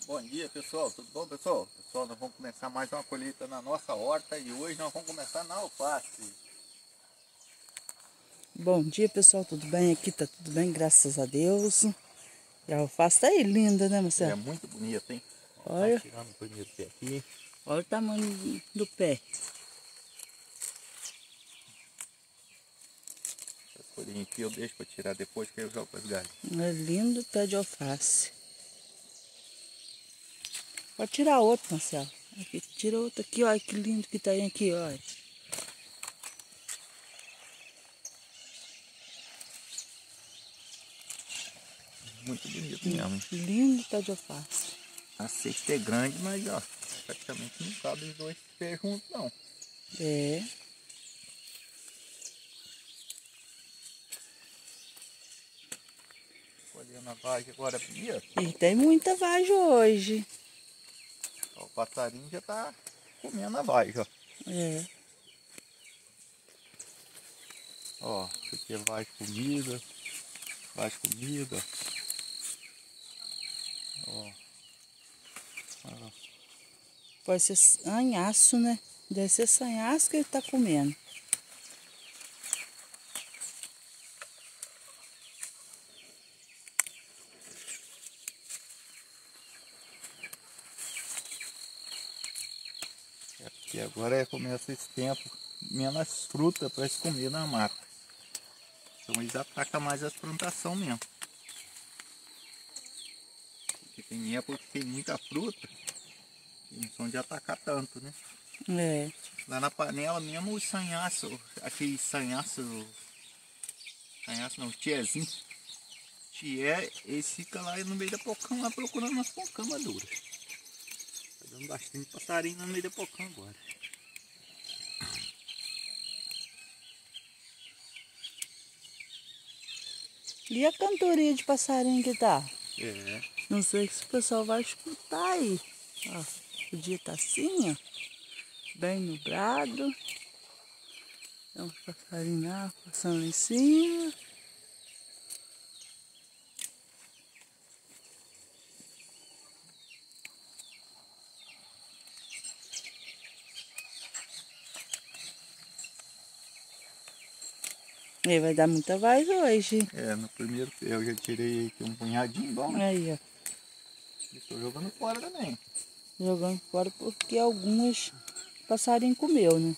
Bom dia, pessoal, tudo bom, pessoal? Pessoal, nós vamos começar mais uma colheita na nossa horta e hoje nós vamos começar na alface. Bom dia, pessoal, tudo bem? Aqui tá tudo bem, graças a Deus. E a alface tá aí linda, né, É Marcelo? muito bonita, hein? Olha. Tá tirando o primeiro pé aqui. Olha o tamanho do pé. Essa folhinha aqui eu deixo para tirar depois que eu jogo para as galhas. É lindo pé de alface. Pode tirar outro, Marcelo. Aqui, tira outro aqui, olha que lindo que tá aí aqui, olha. Muito bonito mesmo. Lindo pé de alface. A cesta é grande, mas ó, praticamente não cabe os dois pés juntos não. É. Olhando a vagem agora bonita. E tem muita vagem hoje. Ó, o passarinho já tá comendo a vagem, ó. É. Ó, isso aqui é vagem comida. Vagem comida. Ó. Ó. Pode ser sanhaço, né? Deve ser sanhaço que ele tá comendo. É porque agora começa esse tempo, menos fruta para se comer na mata. Então eles atacam mais as plantações mesmo. Porque tem época que tem muita fruta, e não são de atacar tanto, né? É. Lá na panela mesmo o sanhaço, aquele sanhaço não, tiezinho. Tié, esse fica lá no meio da pocã, lá procurando umas pocã maduras. Tá dando bastante passarinho no meio da pocã agora. E a cantoria de passarinho que tá? É. Não sei se o pessoal vai escutar aí. Ó, o dia tá assim, ó. Bem nublado. Tem uns passarinhos lá passando lá em cima. E vai dar muita voz hoje. É, no primeiro pé eu já tirei aqui um punhadinho bom, né? Aí, ó. Estou jogando fora também. Jogando fora porque alguns passarinhos comeu, né?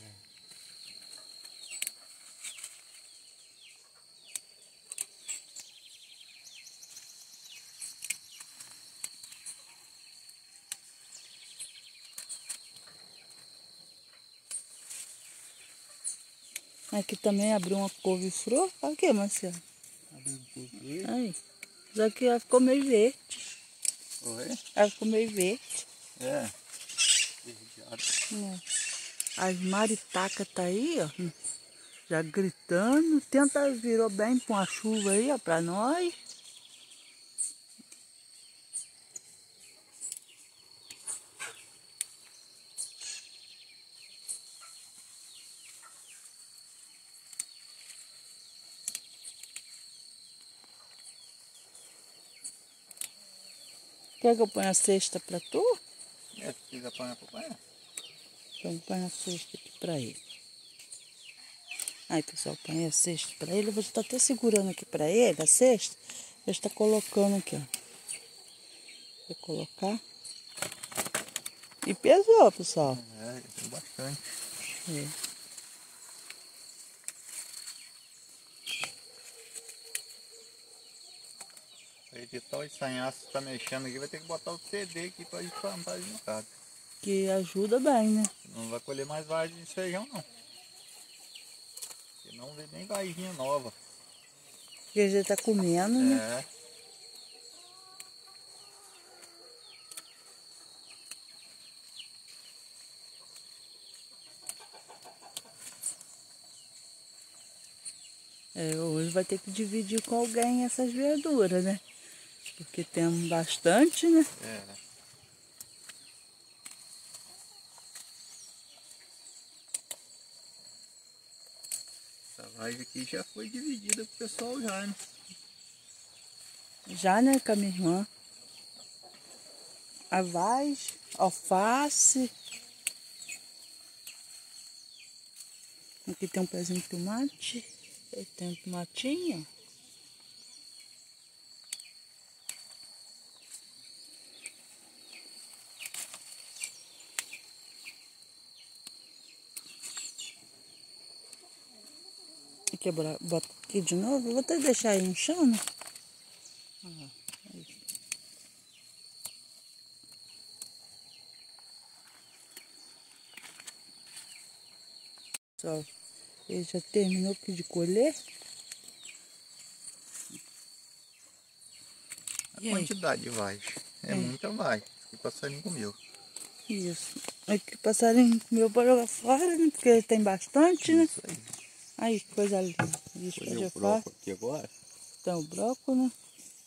Aqui também abriu uma couve-flor. Olha aqui, Marcelo. Abriu um pouco. Aí. Só que ela ficou meio verde. Oi? Ela ficou meio verde. É. É. As maritacas tá aí, ó. Já gritando. Tenta virou bem com a chuva aí, ó, pra nós. Quer que eu ponha a cesta pra tu? É, se quiser apanhar, apanhar. Então põe a cesta aqui pra ele. Aí, pessoal, põe a cesta pra ele. Eu vou estar até segurando aqui pra ele, a cesta. Eu estou colocando aqui, ó. Vou colocar. E pesou, pessoal. É, tem bastante. É. Pra editar os sanhaços tá mexendo aqui, vai ter que botar o CD aqui pra plantar de casa. Que ajuda bem, né? Não vai colher mais vagem de feijão, não. Porque não vê nem vaginha nova. Porque já tá comendo, né? É. É, hoje vai ter que dividir com alguém essas verduras, né? Porque temos bastante, né? É. Essa vagem aqui já foi dividida pro pessoal já, né? Já, né, com a minha irmã. a vagem, alface. Aqui tem um pezinho de tomate. Aí tem um tomatinho. Aqui, bota aqui de novo. Eu vou até deixar aí no chão, né? Só, ele já terminou aqui de colher. A quantidade de vagem. É muita vagem. Que o passarinho comeu. Isso. Aqui o passarinho comeu para jogar fora, né? Porque tem bastante, né? Isso aí. Aí, que coisa linda. Isso Olha já o brócolis aqui agora. Tem o brócolis, né?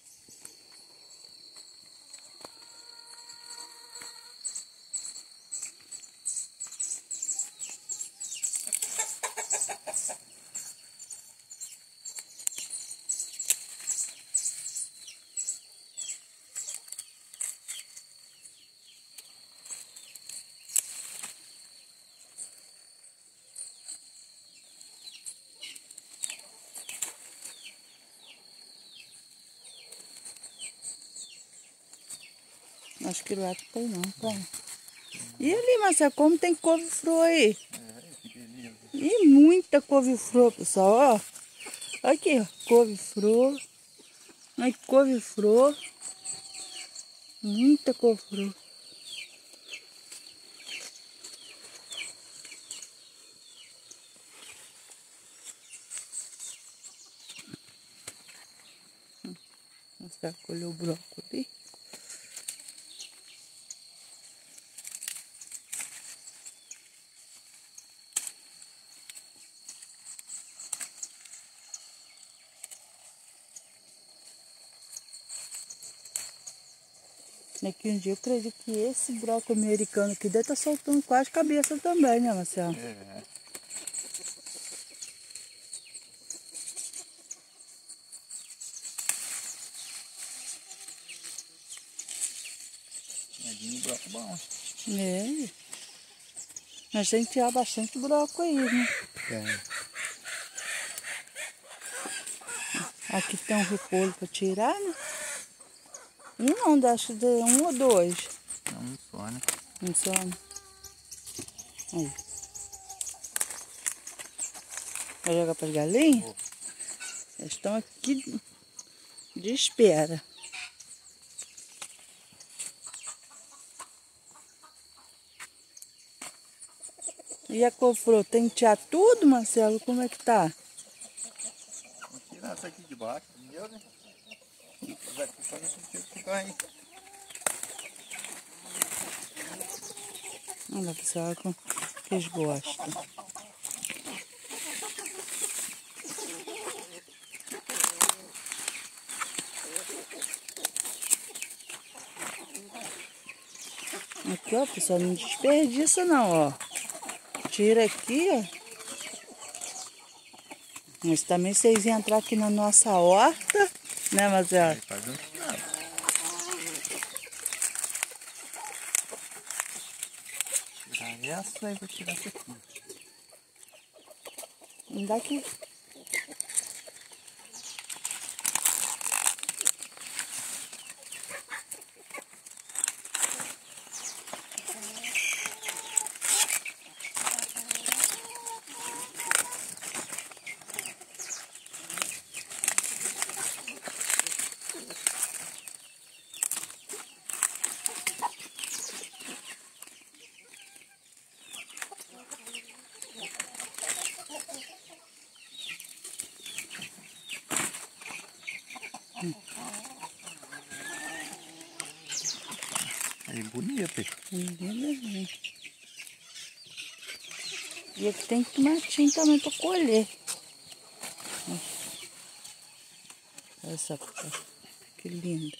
Acho que lá tem não, tá? E ali, Marcelo, como tem couve-flor aí? Que beleza. E muita couve-flor, pessoal, ó. Aqui, ó, couve-flor. Aí, couve-flor. Muita couve-flor. Marcelo colheu o brócolis. Daqui um dia eu acredito que esse brócolis americano aqui deve estar soltando quase cabeça também, né, Marcelo? É. Medinho brócolis bom. É. A gente tirar bastante brócolis aí, né? É. Aqui tem um repolho para tirar, né? Um não, acho que de um ou dois. Não, um só, né? Um só, né? Aí. Vai jogar para as galinhas? Vou. Elas estão aqui de espera. E a couve-flor, tem que tirar tudo, Marcelo? Como é que tá? Vou tirar essa aqui de baixo, entendeu, né? Vai ficar no ficar aí. Olha, pessoal, que eles gostam. Aqui, ó, pessoal, não desperdiça não, ó. Tira aqui, ó. Mas também vocês iam entrar aqui na nossa horta, né, Marcelo? Aí faz um sinal. Tirar essa e vou tirar essa aqui. Não dá aqui. Aí bonito. E aqui tem tomatinho também para colher. Olha só, que lindo.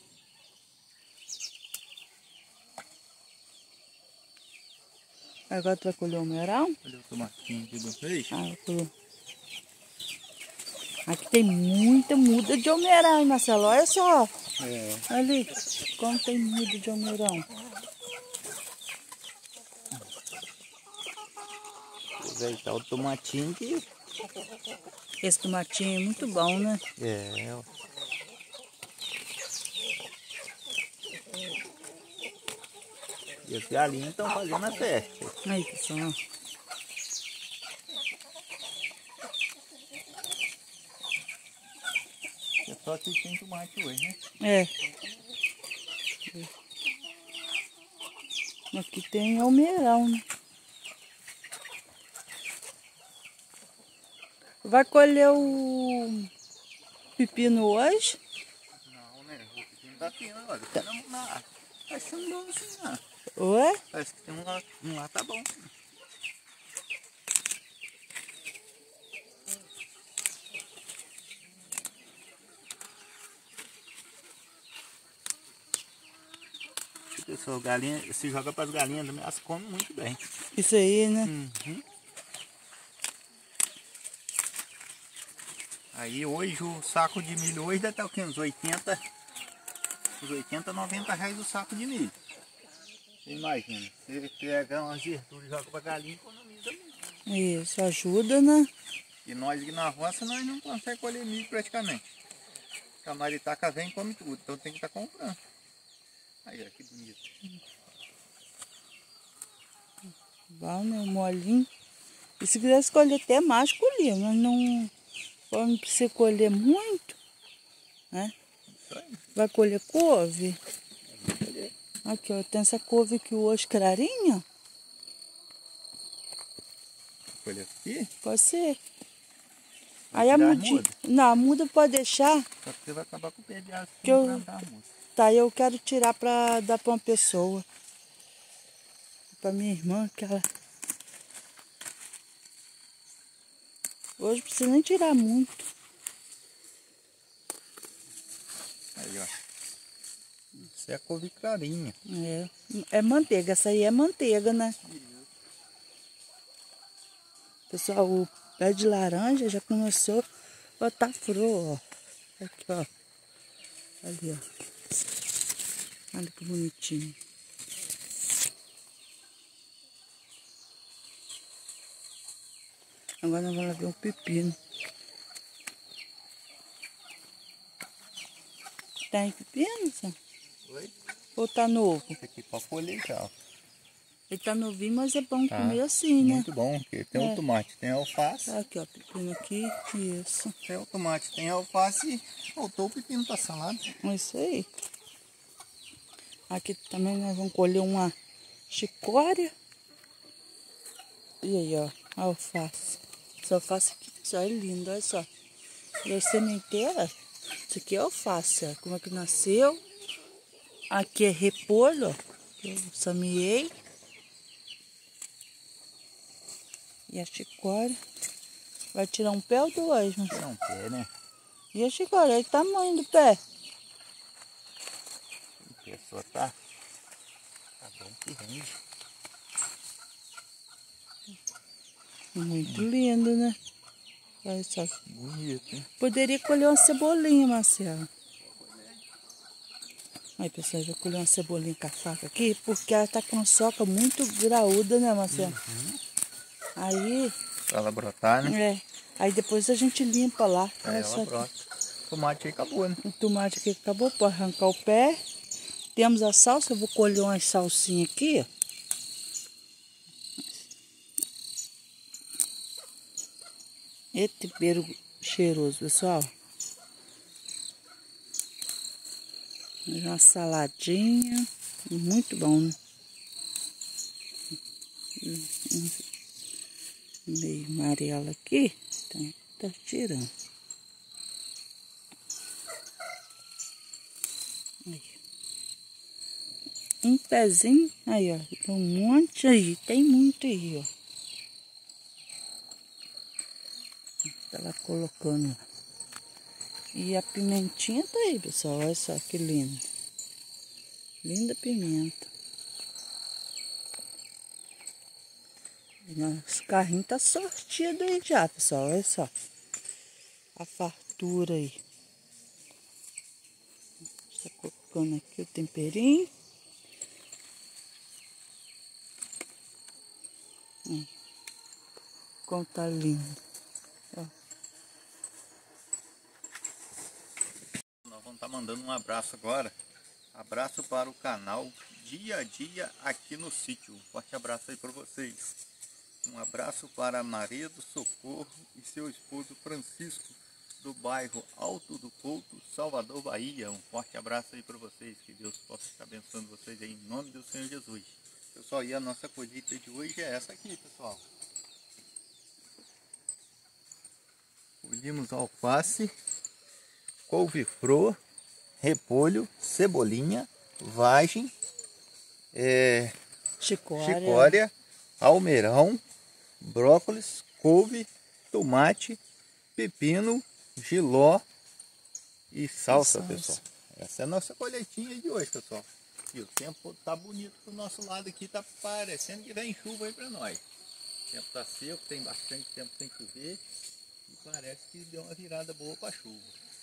Agora tu vai colher o melão? Olha o tomatinho aqui do peixe. Ah, eu colho. Aqui tem muita muda de almeirão, hein, Marcelo? Olha só. É. Ali, como tem muda de almeirão. Aproveitar o tomatinho que... Esse tomatinho é muito bom, né? É, ó. E as galinhas estão fazendo a festa. Aí, pessoal. É só que tem tomate hoje, né? É. Aqui tem almeirão, né? Vai colher o pepino hoje? Não, né? O pepino tá fino agora. Tá. Parece que não assim, não. Ué? Parece que tem um lá tá bom. Pessoal, galinha, se joga para as galinhas também, elas comem muito bem. Isso aí, né? Uhum. Aí hoje o saco de milho hoje deve estar o quê? Uns 80, 90 reais o saco de milho. Você imagina, você pega umas verduras e joga para galinha, economiza muito. Isso, ajuda, né? E nós aqui na roça nós não conseguimos colher milho praticamente. A maritaca vem e come tudo, então tem que estar comprando. Aí, ó, que bonito. Bom, né? Molinho. E se quiser escolher até mais, colher, mas não precisa colher muito, né? Isso aí. Vai colher couve? Aqui, ó, tem essa couve aqui hoje, clarinha. Colher aqui, Pode ser. vai Aí a tirar a mudinha. muda. Não, a muda pode deixar. Só que você vai acabar com o pé de aço Que eu- plantar a muda. Tá, eu quero tirar pra dar pra uma pessoa. Pra minha irmã, que ela... Hoje não precisa nem tirar muito. Aí, ó. Isso é a couve clarinha. É manteiga, essa aí é manteiga, né? Pessoal, o pé de laranja já começou a botar flor, ó. Aqui, ó. Ali, ó. Olha que bonitinho. Agora nós vamos lá ver um pepino. Tem pepino, Sam? Oi? Ou tá novo? Esse aqui pode colher já, ó. Ele tá novinho, mas é bom Tá. comer assim, né? Muito bom, porque tem o tomate, tem a alface. Tá aqui, ó, pepino aqui, isso. Tem o tomate, tem a alface e faltou o pepino pra salada. É isso aí. Aqui também nós vamos colher uma chicória. E aí, ó, a alface. Essa alface aqui, pessoal, é linda, olha só. E a sementeira, isso aqui é alface, ó, como é que nasceu. Aqui é repolho, ó, que eu sameei. E a chicória. Vai tirar um pé ou dois, mas... Não quer, né? E a chicória, olha o tamanho do pé. A pessoa tá bom que rende. Muito lindo, né? Olha só. Bonito, hein? Poderia colher uma cebolinha, Marcelo. Aí, pessoal, eu vou colher uma cebolinha com a faca aqui, porque ela tá com uma soca muito graúda, né, Marcelo? Aí, Pra ela brotar, né? aí depois a gente limpa lá. Aí Olha ela só, brota. O tomate aí acabou, né? o tomate aqui acabou, pode arrancar o pé. Temos a salsa, eu vou colher umas salsinhas aqui, ó. E tempero cheiroso, pessoal. Uma saladinha. Muito bom, né? Meio amarelo aqui. Então, tá tirando. Aí. Um pezinho. Aí, ó. Tem um monte aí. Tem muito aí, ó. Tá lá colocando. E a pimentinha tá aí, pessoal. Olha só que linda. Linda pimenta. Nosso carrinho tá sortido aí já, pessoal. Olha só. a fartura aí. Está colocando aqui o temperinho. Como tá lindo. Ó. Nós vamos estar mandando um abraço agora. Abraço para o canal Dia a Dia aqui no sítio. Forte abraço aí para vocês. Um abraço para Maria do Socorro e seu esposo Francisco, do bairro Alto do Couto, Salvador, Bahia. Um forte abraço aí para vocês. Que Deus possa estar abençoando vocês aí, em nome do Senhor Jesus. Pessoal, e a nossa colheita de hoje é essa aqui, pessoal. Colhemos alface, couve-flor, repolho, cebolinha, vagem, chicória, almeirão, brócolis, couve, tomate, pepino, jiló e salsa, pessoal. Essa é a nossa colheitinha de hoje, pessoal. E o tempo tá bonito pro nosso lado aqui, tá parecendo que vem chuva aí para nós. O tempo tá seco, tem bastante tempo sem chover e parece que deu uma virada boa para a chuva.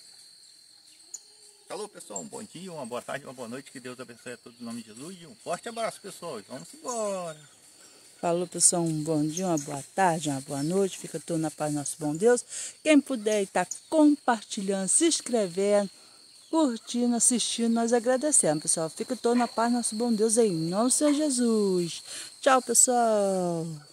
Falou, pessoal, um bom dia, uma boa tarde, uma boa noite, que Deus abençoe a todos em nome de Jesus e um forte abraço, pessoal, e vamos embora. Falou, pessoal, um bom dia, uma boa tarde, uma boa noite, fica tudo na paz do nosso bom Deus. Quem puder estar compartilhando, se inscrevendo, curtindo, assistindo, nós agradecemos, pessoal. Fica todo na paz do nosso bom Deus, em nome do Senhor Jesus. Tchau, pessoal.